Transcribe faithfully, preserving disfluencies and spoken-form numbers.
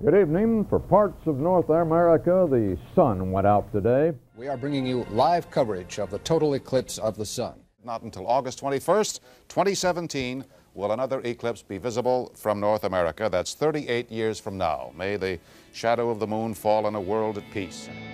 Good evening. For parts of North America, the sun went out today. We are bringing you live coverage of the total eclipse of the sun. Not until August twenty-first, twenty seventeen, will another eclipse be visible from North America. That's thirty-eight years from now. May the shadow of the moon fall on a world at peace.